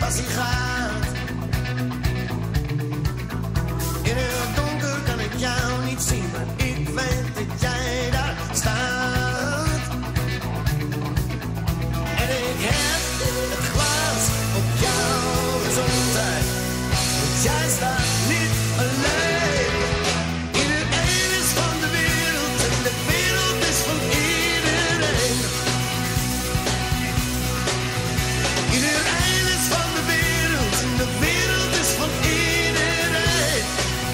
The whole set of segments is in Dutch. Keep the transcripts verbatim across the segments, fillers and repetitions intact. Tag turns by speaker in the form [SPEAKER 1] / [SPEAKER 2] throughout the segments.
[SPEAKER 1] waar hij gaat. In het donker kan ik jou niet zien, maar ik weet dat jij daar staat. En ik heb het glas op jouw gezondheid, want jij staat niet alleen. Iedereen is van de wereld en de wereld is van iedereen. Iedereen is van de wereld en de wereld is van iedereen.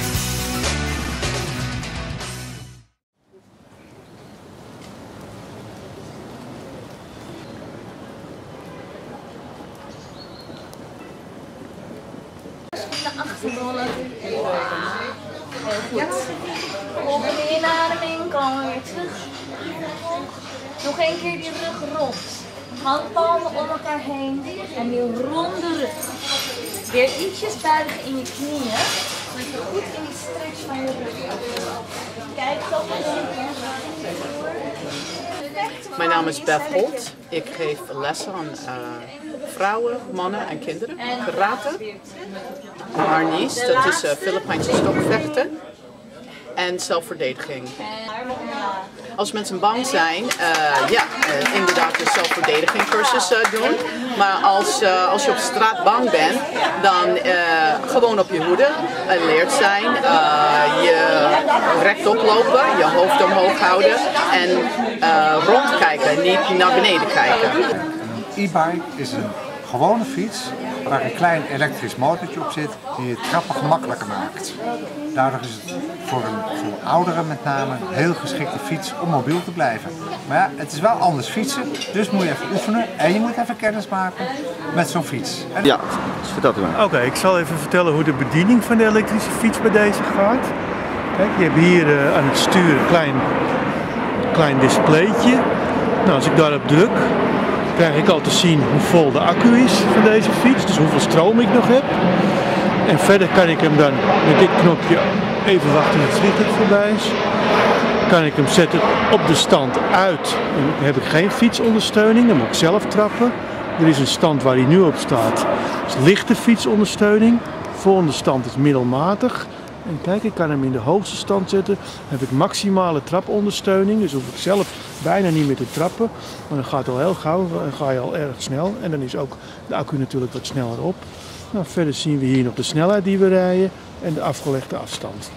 [SPEAKER 2] Naar achter rollen. Heel goed. Volgende inademing, komen we weer terug. Nog een keer die rug rond. Handpalmen om elkaar heen en die ronde rug. Weer ietsjes buigen in je knieën, zodat je goed in die stretch van je rug gaat. Kijk zo
[SPEAKER 3] Mijn naam is Beth Holt. Ik geef lessen aan uh, vrouwen, mannen en kinderen. Karate, Arnis, dat is uh, Filipijnse stokvechten en zelfverdediging. Als mensen bang zijn, uh, ja, uh, inderdaad een zelfverdediging cursus uh, doen. Maar als, uh, als je op straat bang bent, dan uh, gewoon op je hoede, alert zijn, uh, je rechtop lopen, je hoofd omhoog houden en uh, rondkijken, niet naar beneden kijken.
[SPEAKER 4] E-bike is een gewone fiets waar een klein elektrisch motortje op zit die het trappen gemakkelijker maakt. Daardoor is het voor, een, voor ouderen met name een heel geschikte fiets om mobiel te blijven. Maar ja, het is wel anders fietsen, dus moet je even oefenen en je moet even kennis maken met zo'n fiets. En...
[SPEAKER 5] Ja, dus vertel u maar.
[SPEAKER 6] Oké, okay, ik zal even vertellen hoe de bediening van de elektrische fiets bij deze gaat. Kijk, je hebt hier uh, aan het stuur een klein, klein displaytje. Nou, als ik daarop druk, krijg ik al te zien hoe vol de accu is van deze fiets, dus hoeveel stroom ik nog heb. En verder kan ik hem dan met dit knopje, even wachten tot het vliegtuig voorbij is, kan ik hem zetten op de stand uit. Dan heb ik geen fietsondersteuning, dan moet ik zelf trappen. Er is een stand waar hij nu op staat, dat is lichte fietsondersteuning. De volgende stand is middelmatig. En kijk, ik kan hem in de hoogste stand zetten. Dan heb ik maximale trapondersteuning, dus hoef ik zelf bijna niet meer te trappen. Maar dan gaat het al heel gauw, dan ga je al erg snel. En dan is ook de accu natuurlijk wat sneller op. Nou, verder zien we hier nog de snelheid die we rijden en de afgelegde afstand.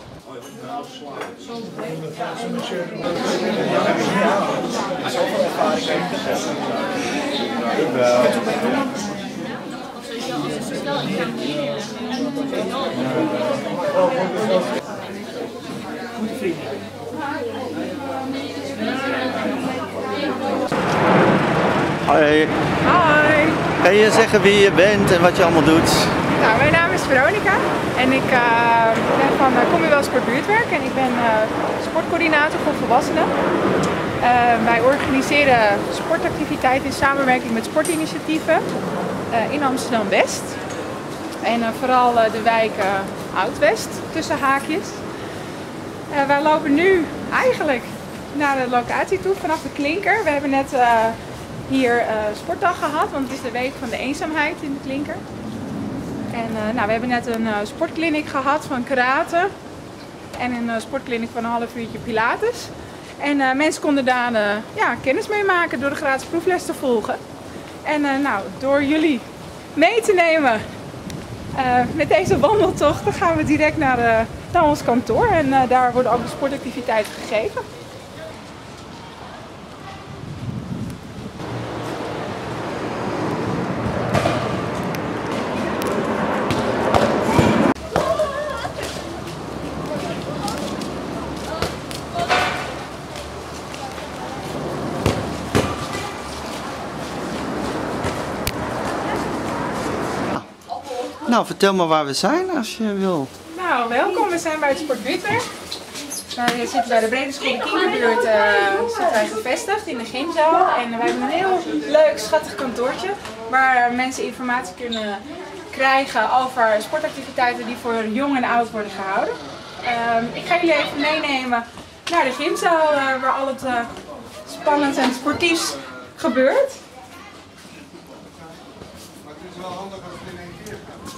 [SPEAKER 5] Hoi.
[SPEAKER 7] Hoi.
[SPEAKER 5] Kan je zeggen wie je bent en wat je allemaal doet?
[SPEAKER 7] Nou, mijn naam is Veronica en ik uh, ben van uh, Commonwealth Sport Buurtwerk en ik ben uh, sportcoördinator voor volwassenen. Uh, wij organiseren sportactiviteiten in samenwerking met sportinitiatieven uh, in Amsterdam-West. En uh, vooral uh, de wijk uh, Oud-West, tussen haakjes. Uh, wij lopen nu eigenlijk naar de locatie toe vanaf de Klinker. We hebben net uh, hier uh, sportdag gehad, want het is de week van de eenzaamheid in de Klinker. En uh, nou, we hebben net een uh, sportkliniek gehad van karate en een uh, sportkliniek van een half uurtje pilates. En uh, mensen konden daar uh, ja, kennis mee maken door de gratis proefles te volgen. En uh, nou, door jullie mee te nemen uh, met deze wandeltocht, dan gaan we direct naar, uh, naar ons kantoor en uh, daar worden ook de sportactiviteiten gegeven.
[SPEAKER 5] Nou, vertel maar waar we zijn als je wil.
[SPEAKER 7] Nou, welkom. We zijn bij het Sport Buurtwerk. Wij zitten bij de Brede School de Kinderbuurt uh, zitten wij gevestigd in de gymzaal. En wij hebben een heel leuk, schattig kantoortje waar mensen informatie kunnen krijgen over sportactiviteiten die voor jong en oud worden gehouden. Uh, ik ga jullie even meenemen naar de gymzaal uh, waar al het uh, spannend en sportiefs gebeurt.
[SPEAKER 4] Maar het is wel handig als we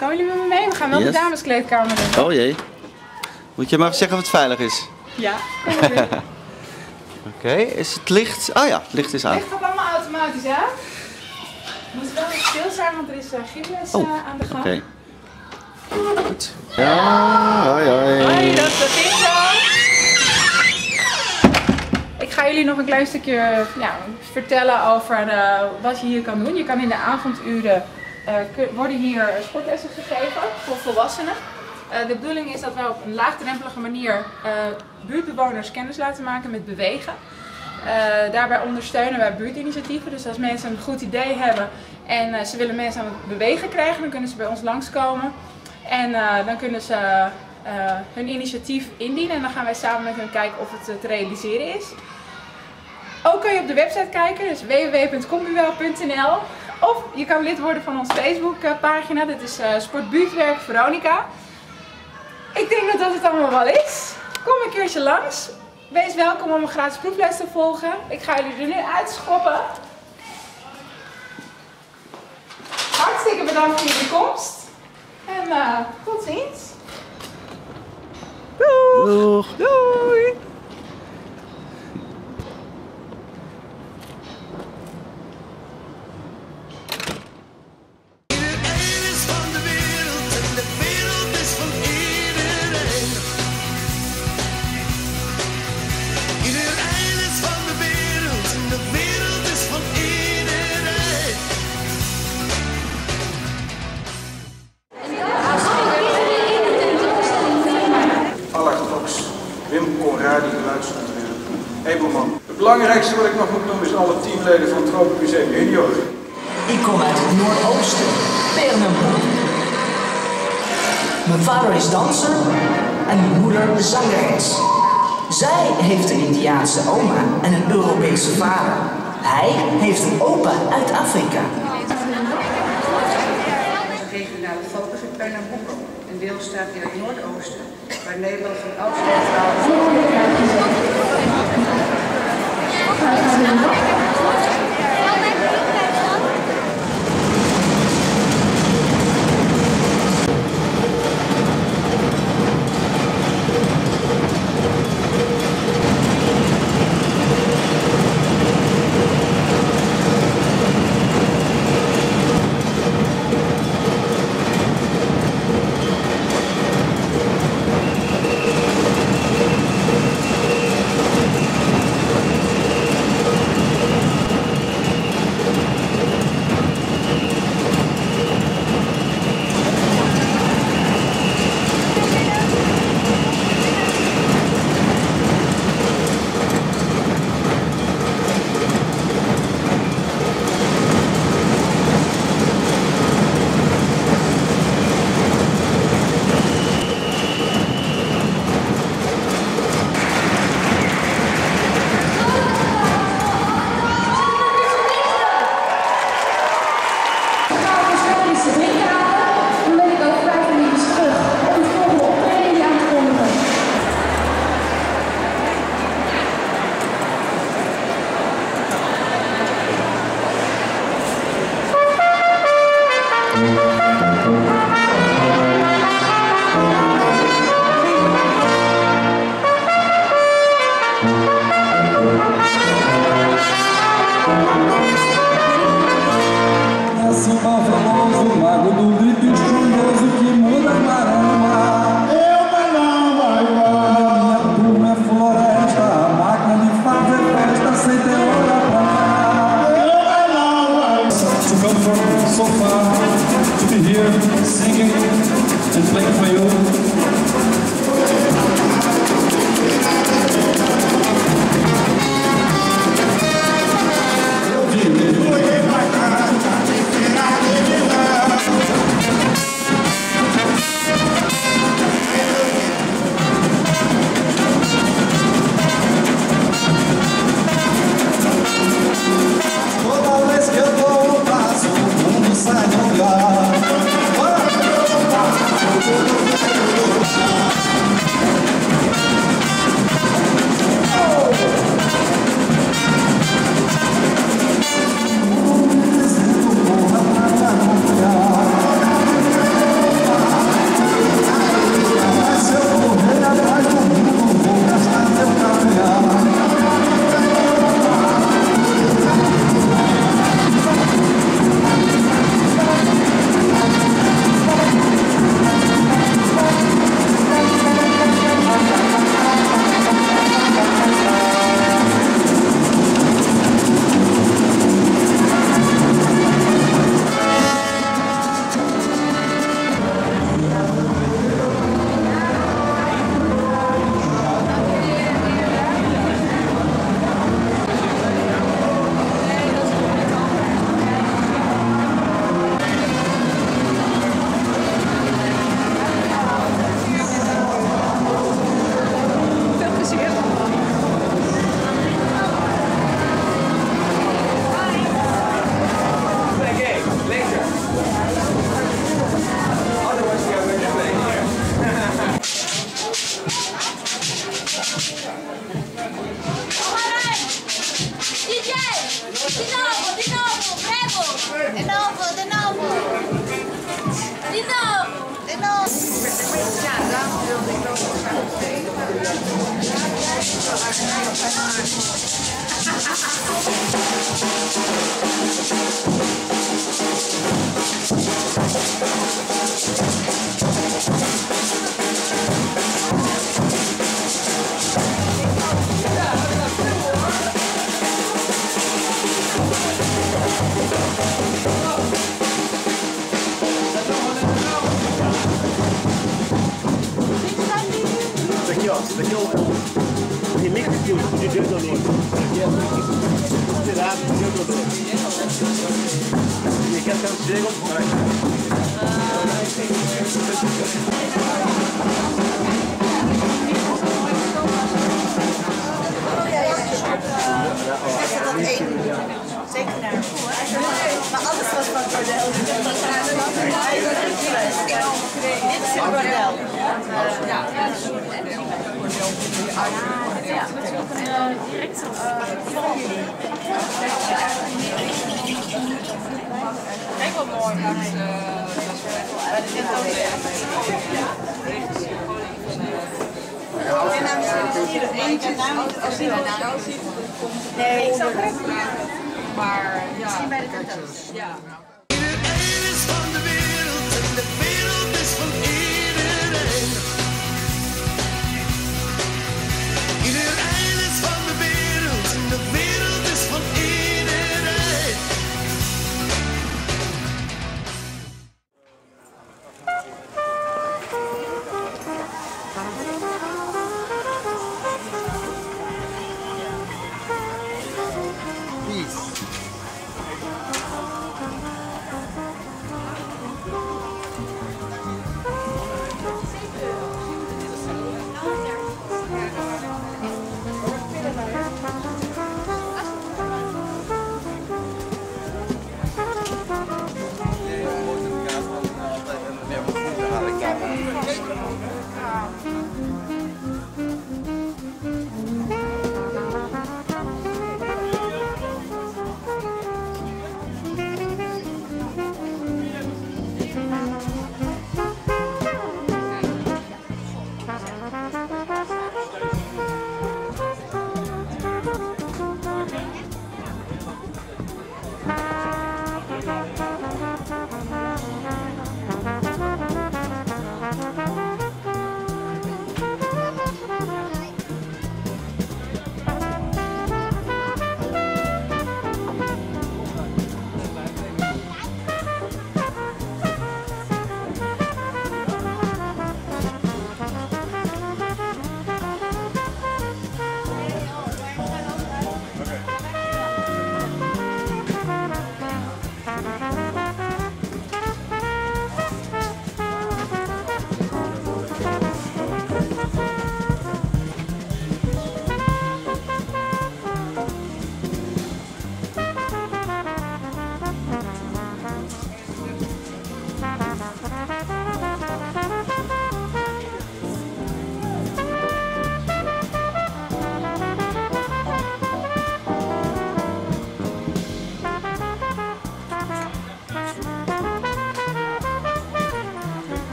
[SPEAKER 7] Komen jullie met me mee? We gaan wel
[SPEAKER 5] Yes.
[SPEAKER 7] de dameskleedkamer doen.
[SPEAKER 5] Oh jee. Moet je maar even zeggen of het veilig is?
[SPEAKER 7] Ja, kom maar weer.
[SPEAKER 5] Oké, okay, is het licht? Oh ja, het licht is aan.
[SPEAKER 7] Het gaat allemaal automatisch aan. Het moet wel even stil zijn, want er is uh, gymles
[SPEAKER 5] Oh,
[SPEAKER 7] uh, aan de gang.
[SPEAKER 5] Oké. Okay. Goed. Ja, hoi hoi.
[SPEAKER 7] Hoi, dat is zo. Ik ga jullie nog een klein stukje ja, vertellen over uh, wat je hier kan doen. Je kan in de avonduren, uh, worden hier sportlessen gegeven voor volwassenen. Uh, de bedoeling is dat wij op een laagdrempelige manier uh, buurtbewoners kennis laten maken met bewegen. Uh, daarbij ondersteunen wij buurtinitiatieven. Dus als mensen een goed idee hebben en uh, ze willen mensen aan het bewegen krijgen, dan kunnen ze bij ons langskomen. En uh, dan kunnen ze uh, hun initiatief indienen en dan gaan wij samen met hen kijken of het uh, te realiseren is. Ook kan je op de website kijken, dus w w w punt combuwel punt n l. Of je kan lid worden van onze Facebookpagina, dat is uh, Sportbuurtwerk Veronica. Ik denk dat dat het allemaal wel is. Kom een keertje langs. Wees welkom om een gratis proefles te volgen. Ik ga jullie er nu uitschoppen. Hartstikke bedankt voor jullie komst. En uh, tot ziens.
[SPEAKER 5] Doeg. Doeg.
[SPEAKER 7] Doei.
[SPEAKER 1] Iedereen is van de wereld en de wereld is van iedereen. Iedereen is van de wereld en de wereld is van iedereen.
[SPEAKER 8] Allard Cox, Wim Conradi, geluidsontwerper, Ebelman. Het belangrijkste wat ik nog moet noemen is alle teamleden van het Tropenmuseum Junior.
[SPEAKER 9] Ik kom uit het Noordoosten, Pernambuco. Mijn vader is danser en mijn moeder zangeres. Zij heeft een Indiaanse oma en een Europese vader. Hij heeft een opa uit Afrika.
[SPEAKER 10] De regionale focus in Pernambuco, een deelstaat in het Noordoosten, waar Nederland van oudsher
[SPEAKER 1] Thank you.
[SPEAKER 2] nuovo, di nuovo, prego! Di nuovo, di nuovo! Di nuovo! Di
[SPEAKER 11] Aqui, ó. Isso aqui é o remix de dedo no outro. Aqui é tirado de dedo no outro. E aqui até o chego para
[SPEAKER 12] Zeker naar maar alles was van Cordel. Dit is een Cordel. Ja, direct kijk wat mooi. En dan hier eentje. Als je het nou ziet. Nee, ik zou het maar ja. Misschien bij de kartels. Ja.
[SPEAKER 1] Iedereen is van de wereld en de wereld is van iedereen. Iedereen is van de wereld en de wereld is van iedereen.
[SPEAKER 4] Peace.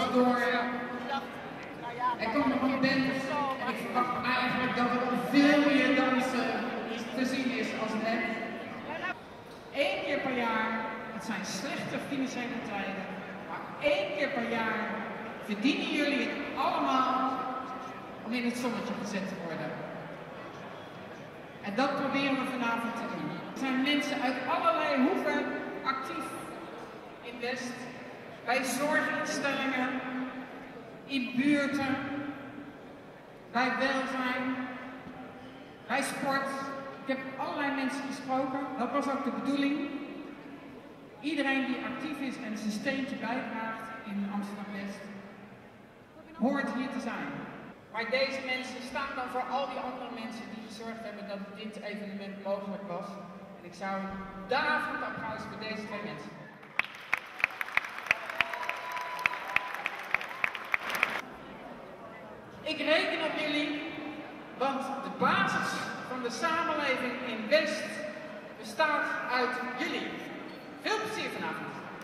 [SPEAKER 13] dag door. Er komt nog een band en ik verwacht eigenlijk dat er veel meer dansen te zien is als net. Eén keer per jaar, het zijn slechte financiële tijden, maar één keer per jaar verdienen jullie het allemaal om in het zonnetje gezet te worden. En dat proberen we vanavond te doen. Er zijn mensen uit allerlei hoeken actief in West, bij zorginstellingen, in buurten, bij welzijn, bij sport. Ik heb allerlei mensen gesproken, dat was ook de bedoeling. Iedereen die actief is en zijn steentje bijdraagt in Amsterdam-West, hoort hier te zijn. Maar deze mensen staan dan voor al die andere mensen die gezorgd hebben dat dit evenement mogelijk was. En ik zou een daverend applaus voor deze twee mensen. Ik reken op jullie, want de basis van de samenleving in West bestaat uit jullie. Veel plezier vanavond.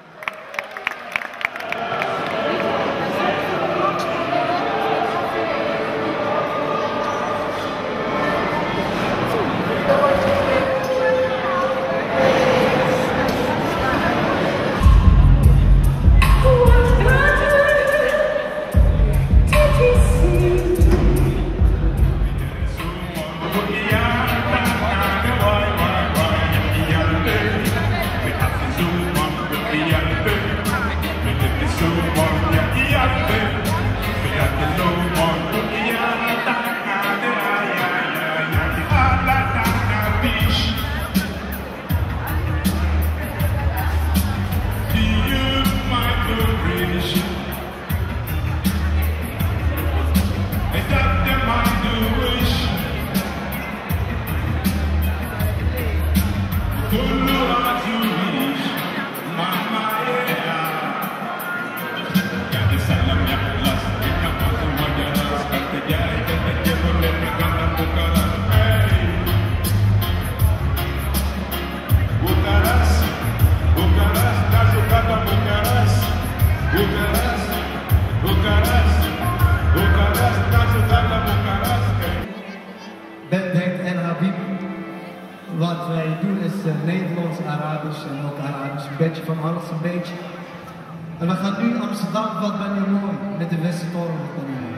[SPEAKER 14] Wat wij doen is uh, Nederlands, Arabisch en ook Arabisch, een beetje van alles een beetje. En we gaan nu Amsterdam, wat ben je mooi, met de Westertoren, wat ben je mooi.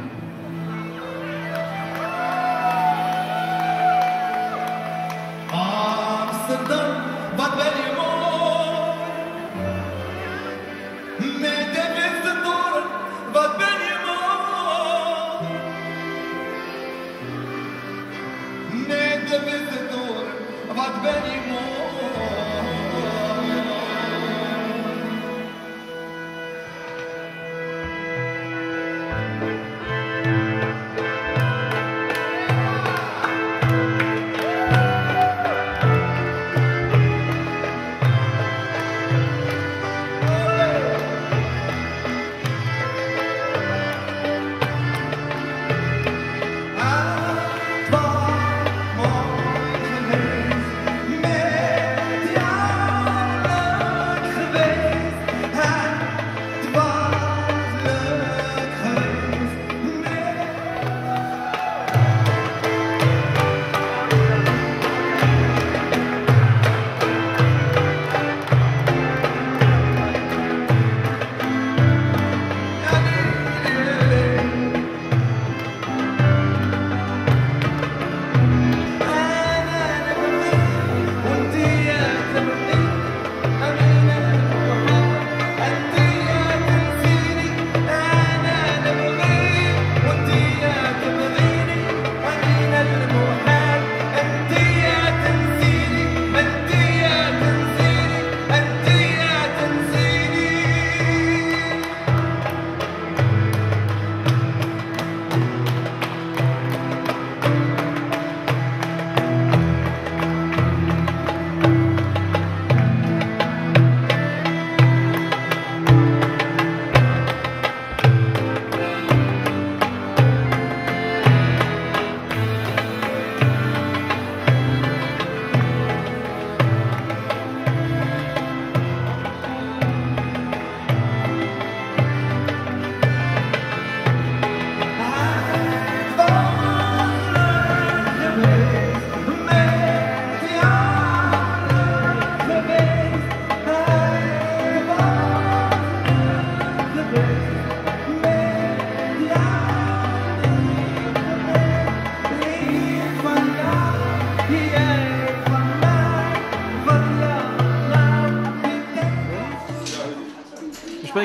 [SPEAKER 14] Amsterdam, wat ben je mooi, met de Westertoren, wat ben je mooi, met de Westertoren. Wat ben je mooi.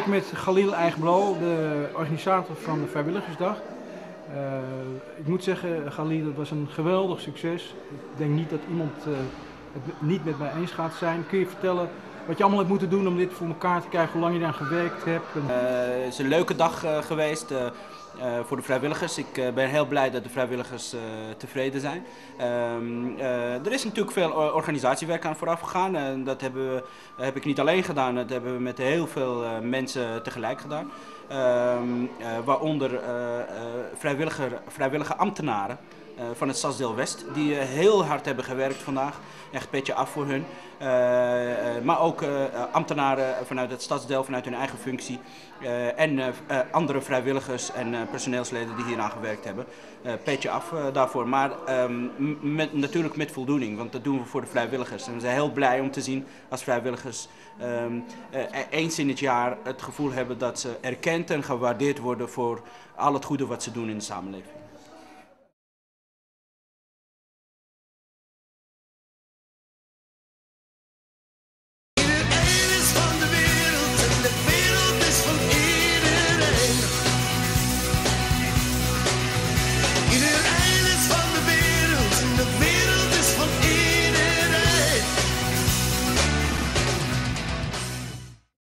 [SPEAKER 15] gesprek met Khalil Eigenblo, de organisator van de Vrijwilligersdag. Uh, ik moet zeggen, Khalil, het was een geweldig succes. Ik denk niet dat iemand uh, het niet met mij eens gaat zijn. Kun je vertellen wat je allemaal hebt moeten doen om dit voor elkaar te krijgen, hoe lang je daar gewerkt hebt?
[SPEAKER 16] Uh, het is een leuke dag uh, geweest uh, uh, voor de vrijwilligers. Ik uh, ben heel blij dat de vrijwilligers uh, tevreden zijn. Uh, uh, er is natuurlijk veel organisatiewerk aan vooraf gegaan. Uh, dat hebben we, uh, heb ik niet alleen gedaan, dat hebben we met heel veel uh, mensen tegelijk gedaan. Uh, uh, waaronder uh, uh, vrijwilliger, vrijwillige ambtenaren. Uh, van het Stadsdeel West, die uh, heel hard hebben gewerkt vandaag. Echt petje af voor hun. Uh, uh, maar ook uh, ambtenaren vanuit het stadsdeel, vanuit hun eigen functie. Uh, en uh, uh, andere vrijwilligers en uh, personeelsleden die hieraan gewerkt hebben. Uh, petje af uh, daarvoor. Maar um, met, natuurlijk met voldoening, want dat doen we voor de vrijwilligers. En we zijn heel blij om te zien als vrijwilligers um, uh, eens in het jaar het gevoel hebben dat ze erkend en gewaardeerd worden voor al het goede wat ze doen in de samenleving.